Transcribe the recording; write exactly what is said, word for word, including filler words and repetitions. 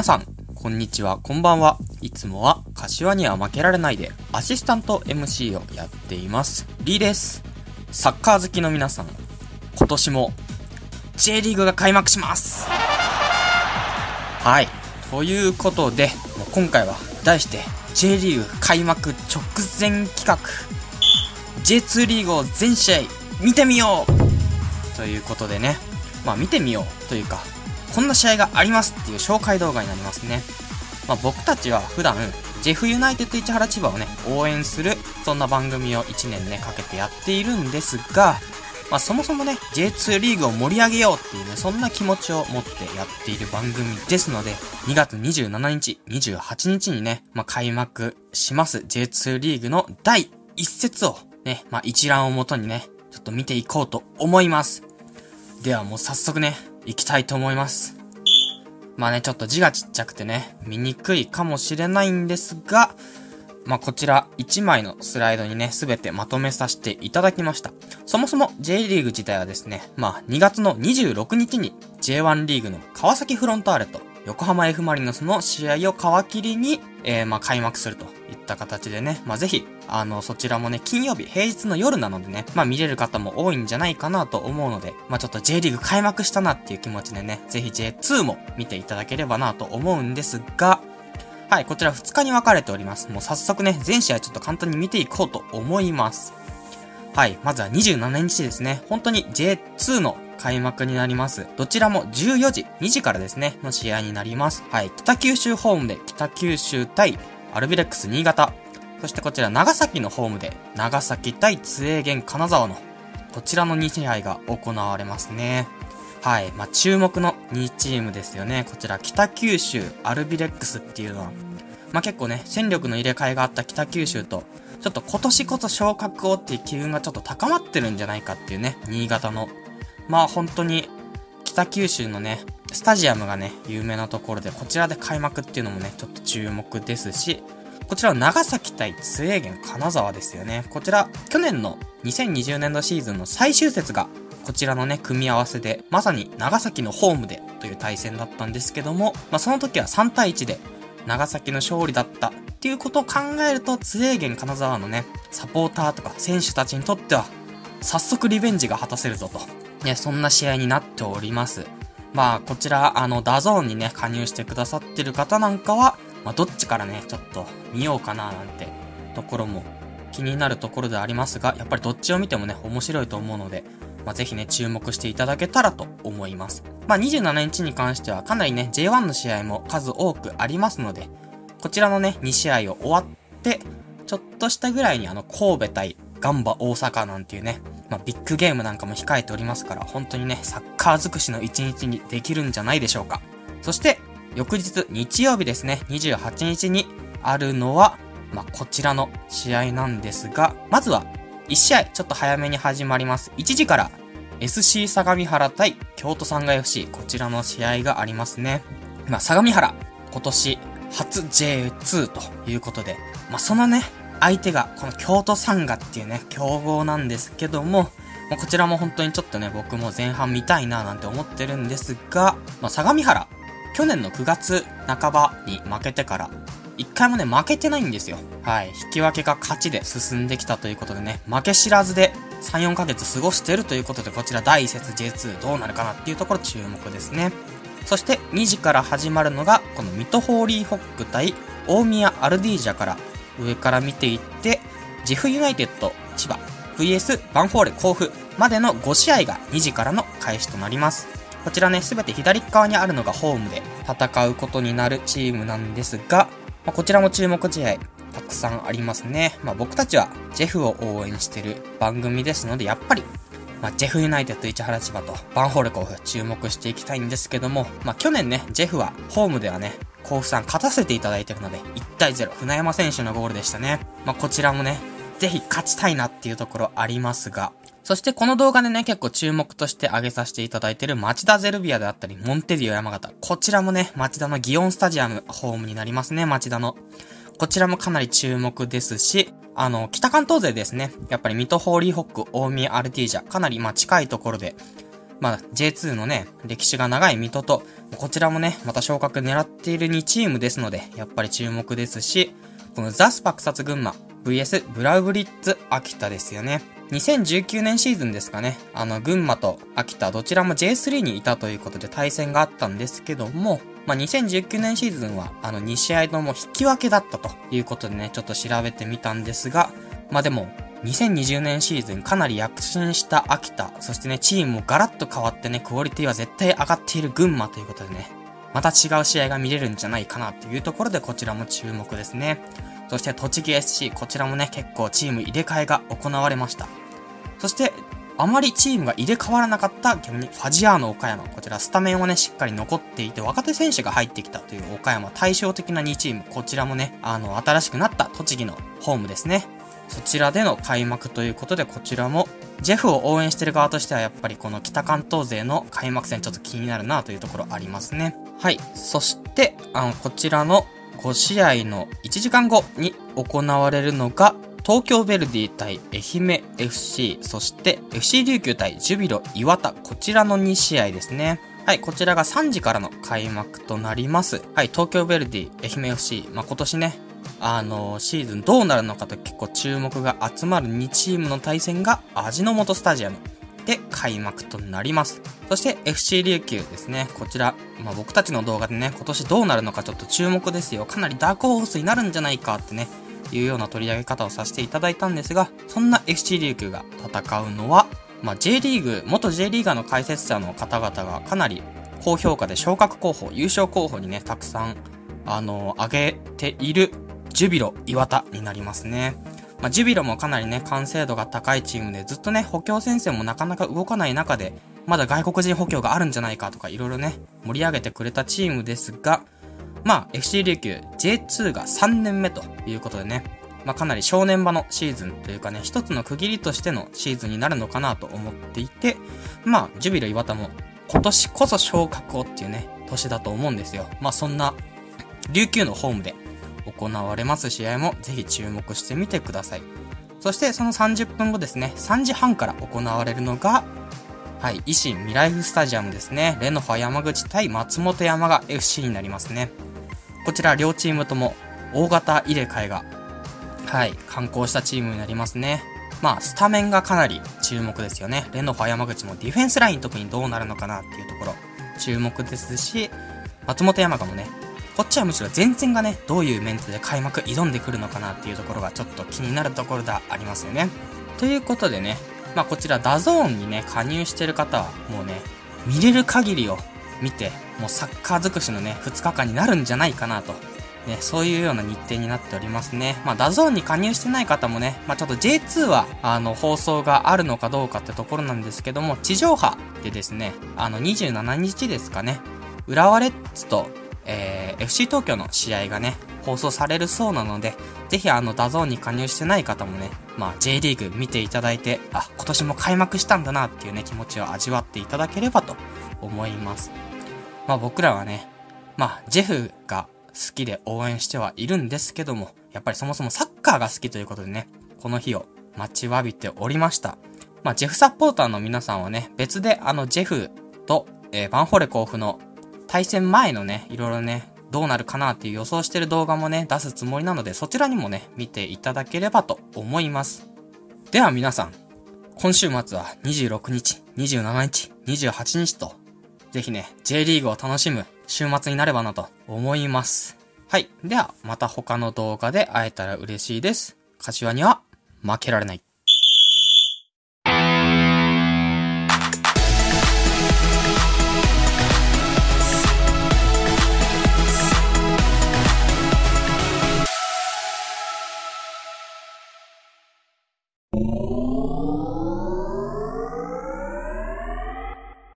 皆さん、こんにちは、こんばんは。いつもは柏には負けられないでアシスタント エムシー をやっています。リーです。サッカー好きの皆さん、今年も J リーグが開幕します。はい。ということで、もう今回は題して J リーグ開幕直前企画 ジェイツー リーグを全試合見てみようということでね、まあ見てみようというか、こんな試合がありますっていう紹介動画になりますね。まあ僕たちは普段ジェフユナイテッド市原千葉をね応援するそんな番組をいちねんねかけてやっているんですが、まあそもそもね ジェイツー リーグを盛り上げようっていうねそんな気持ちを持ってやっている番組ですので、にがつにじゅうしちにち、にじゅうはちにちにね、まあ開幕します ジェイツー リーグのだいいっ節をね、まあ一覧をもとにねちょっと見ていこうと思います。ではもう早速ね行きたいと思います。まあね、ちょっと字がちっちゃくてね、見にくいかもしれないんですが、まあこちらいちまいのスライドにね、すべてまとめさせていただきました。そもそも J リーグ自体はですね、まあにがつのにじゅうろくにちに ジェイワン リーグの川崎フロンターレと横浜 F マリノスの試合を皮切りに、えー、まあ開幕するといった形でね、まあぜひ、あの、そちらもね、金曜日、平日の夜なのでね、まあ見れる方も多いんじゃないかなと思うので、まあちょっと J リーグ開幕したなっていう気持ちでね、ぜひ ジェイツー も見ていただければなと思うんですが、はい、こちらふつかに分かれております。もう早速ね、全試合ちょっと簡単に見ていこうと思います。はい、まずはにじゅうしちにちですね、本当に ジェイツー の開幕になります。どちらもじゅうよじ、にじからですね、の試合になります。はい、北九州ホームで北九州対アルビレックス新潟。そしてこちら長崎のホームで長崎対津英元金沢のこちらのに試合が行われますね。はい、まあ、注目のにチームですよね。こちら北九州アルビレックスっていうのは、まあ、結構ね、戦力の入れ替えがあった北九州と、ちょっと今年こそ昇格をっていう機運がちょっと高まってるんじゃないかっていうね、新潟の。まあ本当に北九州のね、スタジアムがね、有名なところで、こちらで開幕っていうのもね、ちょっと注目ですし、こちらは長崎対津英元金沢ですよね。こちら、去年のにせんにじゅうねんどシーズンの最終節が、こちらのね、組み合わせで、まさに長崎のホームでという対戦だったんですけども、まあその時はさんたいいちで、長崎の勝利だったっていうことを考えると、津英元金沢のね、サポーターとか選手たちにとっては、早速リベンジが果たせるぞと。ね、そんな試合になっております。まあ、こちら、あの、ダゾーンにね、加入してくださってる方なんかは、まあ、どっちからね、ちょっと見ようかななんて、ところも気になるところでありますが、やっぱりどっちを見てもね、面白いと思うので、まあ、ぜひね、注目していただけたらと思います。まあ、にじゅうしちにちに関しては、かなりね、ジェイワン の試合も数多くありますので、こちらのね、に試合を終わって、ちょっとしたぐらいにあの、神戸対ガンバ大阪なんていうね、まあ、ビッグゲームなんかも控えておりますから、本当にね、サッカー尽くしの一日にできるんじゃないでしょうか。そして、翌日、日曜日ですね、にじゅうはちにちにあるのは、まあ、こちらの試合なんですが、まずは、いち試合、ちょっと早めに始まります。いちじから、エスシー 相模原対京都サンガ エフシー、こちらの試合がありますね。まあ、相模原、今年、初 ジェイツー ということで、まあ、そのね、相手がこの京都サンガっていうね、強豪なんですけども、まあ、こちらも本当にちょっとね、僕も前半見たいななんて思ってるんですが、まあ、相模原、去年のくがつなかばに負けてから、一回もね、負けてないんですよ。はい。引き分けが勝ちで進んできたということでね、負け知らずでさん、よんかげつ過ごしてるということで、こちらだいいっ節 ジェイツー どうなるかなっていうところ注目ですね。そしてにじから始まるのが、この水戸ホーリーホック対大宮アルディージャから、上から見ていって、ジェフユナイテッド千葉 ブイエス バンフォーレ甲府までのご試合がにじからの開始となります。こちらね、すべて左側にあるのがホームで戦うことになるチームなんですが、まあ、こちらも注目試合たくさんありますね。まあ僕たちはジェフを応援してる番組ですので、やっぱり、まあジェフユナイテッド市原千葉とバンフォーレ甲府注目していきたいんですけども、まあ去年ね、ジェフはホームではね、甲府さん勝たせていただいてるので、いちたいゼロ、船山選手のゴールでしたね。まあこちらもね、ぜひ勝ちたいなっていうところありますが、そしてこの動画でね、結構注目として挙げさせていただいている町田ゼルビアであったり、モンテディオ山形。こちらもね、町田の祇園スタジアム、ホームになりますね、町田の。こちらもかなり注目ですし、あの、北関東勢ですね。やっぱり水戸ホーリーホック、大宮アルティージャ、かなりまあ近いところで、 まあ ジェイツー のね、歴史が長い水戸と、こちらもね、また昇格狙っているにチームですので、やっぱり注目ですし、このザスパ草津群馬 ブイエス ブラウブリッツ秋田ですよね。にせんじゅうきゅうねんシーズンですかね。あの、群馬と秋田どちらも ジェイスリー にいたということで対戦があったんですけども、まあ、にせんじゅうきゅうねんシーズンはあのに試合とも引き分けだったということでね、ちょっと調べてみたんですが、まあでも、にせんにじゅうねんシーズンかなり躍進した秋田、そしてね、チームもガラッと変わってね、クオリティは絶対上がっている群馬ということでね、また違う試合が見れるんじゃないかなというところでこちらも注目ですね。そして栃木 エスシー、こちらもね、結構チーム入れ替えが行われました。そして、あまりチームが入れ替わらなかった逆にファジアーノ岡山。こちらスタメンはね、しっかり残っていて、若手選手が入ってきたという岡山対照的なにチーム。こちらもね、あの、新しくなった栃木のホームですね。そちらでの開幕ということで、こちらも、ジェフを応援してる側としてはやっぱりこの北関東勢の開幕戦ちょっと気になるなというところありますね。はい。そして、あの、こちらのご試合のいちじかんごに行われるのが、東京ヴェルディ対愛媛 エフシー、そして エフシー 琉球対ジュビロ磐田、こちらのに試合ですね。はい、こちらがさんじからの開幕となります。はい、東京ヴェルディ、愛媛 エフシー、まあ、今年ね、あのー、シーズンどうなるのかと結構注目が集まるにチームの対戦が味の素スタジアムで開幕となります。そして エフシー 琉球ですね。こちら、まあ、僕たちの動画でね、今年どうなるのかちょっと注目ですよ。かなりダークホースになるんじゃないかってね、いうような取り上げ方をさせていただいたんですが、そんな エフシー 琉球が戦うのは、まあ、J リーグ、元 J リーガーの解説者の方々がかなり高評価で昇格候補、優勝候補にね、たくさん、あのー、挙げているジュビロ磐田になりますね。まあ、ジュビロもかなりね、完成度が高いチームで、ずっとね、補強戦線もなかなか動かない中で、まだ外国人補強があるんじゃないかとか、いろいろね、盛り上げてくれたチームですが、まあ、エフシー 琉球 ジェイツー がさんねんめということでね、まあ、かなり正念場のシーズンというかね、一つの区切りとしてのシーズンになるのかなと思っていて、まあ、ジュビロ磐田も今年こそ昇格をっていうね、年だと思うんですよ。まあ、そんな、琉球のホームで行われます試合もぜひ注目してみてください。そしてそのさんじゅっぷんごですね、さんじはんから行われるのが、はい、維新未来フスタジアムですね。レノファ山口対松本山雅 エフシー になりますね。こちら両チームとも大型入れ替えが、はい、刊行したチームになりますね。まあ、スタメンがかなり注目ですよね。レノファ山口もディフェンスライン特にどうなるのかなっていうところ、注目ですし、松本山雅もね、こっちはむしろ前線がね、どういうメンツで開幕挑んでくるのかなっていうところがちょっと気になるところでありますよね。ということでね、まあこちらダゾーンにね、加入してる方はもうね、見れる限りを見て、もうサッカー尽くしのね、ふつかかんになるんじゃないかなと。ね、そういうような日程になっておりますね。まあダゾーンに加入してない方もね、まあちょっと ジェイツー は、あの、放送があるのかどうかってところなんですけども、地上波でですね、あのにじゅうしちにちですかね、浦和レッズと、えー、エフシー 東京の試合がね、放送されるそうなので、ぜひあの、ダゾーンに加入してない方もね、まあ、J リーグ見ていただいて、あ、今年も開幕したんだなっていうね、気持ちを味わっていただければと思います。まあ僕らはね、まあ、ジェフが好きで応援してはいるんですけども、やっぱりそもそもサッカーが好きということでね、この日を待ちわびておりました。まあ、ジェフサポーターの皆さんはね、別であの、ジェフと、えー、バンフォレ甲府の対戦前のね、いろいろね、どうなるかなっていう予想してる動画もね、出すつもりなので、そちらにもね、見ていただければと思います。では皆さん、今週末はにじゅうろくにち、にじゅうしちにち、にじゅうはちにちと、ぜひね、J リーグを楽しむ週末になればなと思います。はい。では、また他の動画で会えたら嬉しいです。柏には負けられない。